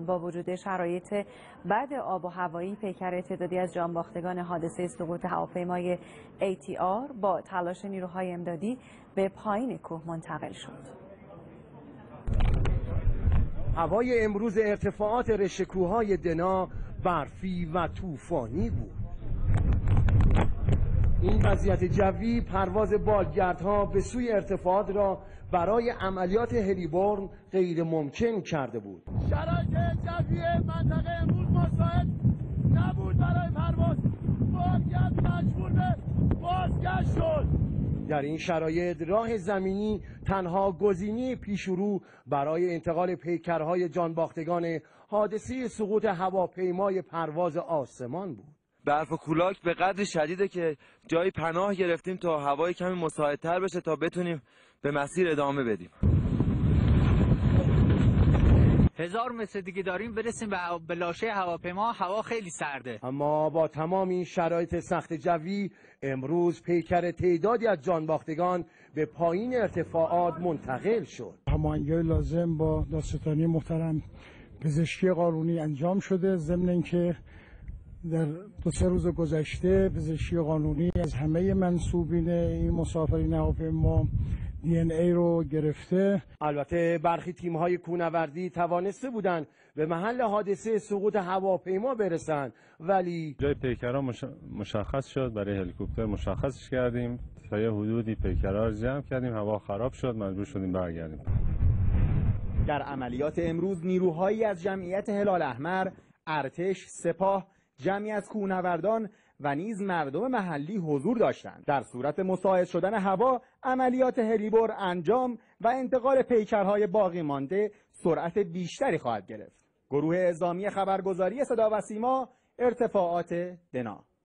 با وجود شرایط بد آب و هوایی، پیکر تعدادی از جانباختگان حادثه سقوط هواپیمای ATR با تلاش نیروهای امدادی به پایین کوه منتقل شد. هوای امروز ارتفاعات رشته‌کوه‌های دنا برفی و طوفانی بود. این وضعیت جوی پرواز بالگردها به سوی ارتفاعات را برای عملیات هلیبرن غیر ممکن کرده بود. شرایط جوی منطقه امروز مساعد نبود برای پرواز. بالگرد مجبور به بازگشت شد. در این شرایط راه زمینی تنها گزینه پیشرو برای انتقال پیکرهای جانباختگان حادثه سقوط هواپیمای پرواز آسمان بود. برف و کولاک به قدر شدیده که جایی پناه گرفتیم تا هوای کمی مساعدتر بشه تا بتونیم به مسیر ادامه بدیم. 1000 متر دیگه داریم برسیم به لاشه هواپیما. هوا خیلی سرده. اما با تمام این شرایط سخت جوی امروز پیکر تعدادی از جانباختگان به پایین ارتفاعات منتقل شد. هماهنگی لازم با دادستانی محترم پزشکی قانونی انجام شده، ضمن اینکه در 2-3 روز گذشته پزشکی قانونی از همه منصوبین این مسافرین هواپیما DNA رو گرفته. البته برخی تیم‌های کوهنوردی توانسته بودند به محل حادثه سقوط هواپیما برسند، ولی جای پیکرها مشخص شد. برای هلیکوپتر مشخصش کردیم، تا یه حدودی پیکرها رو جمع کردیم، هوا خراب شد، مجبور شدیم برگردیم. در عملیات امروز نیروهایی از جمعیت هلال احمر، ارتش، سپاه، جمعی از کوهنوردان و نیز مردم محلی حضور داشتند. در صورت مساعد شدن هوا، عملیات هلیبر انجام و انتقال پیکرهای باقی مانده سرعت بیشتری خواهد گرفت. گروه اعزامی خبرگزاری صدا و سیما، ارتفاعات دنا.